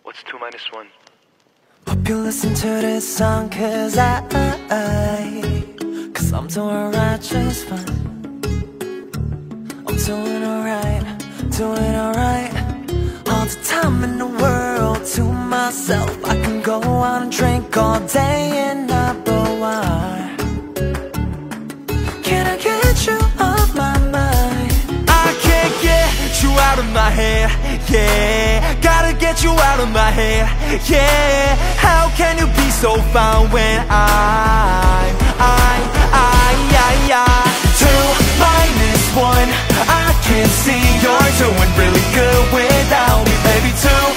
What's 2 minus 1? Hope you listen to this song cause I'm doing right just fine. I'm doing alright, doing alright. All the time in the world to myself. I can go out and drink all day and not, but why? Can I get you off my mind? I can't get you out of my head, yeah. Gotta get you out of my head, yeah. How can you be so fine when I'm 2 minus 1. I can see you're doing really good without me, baby. 2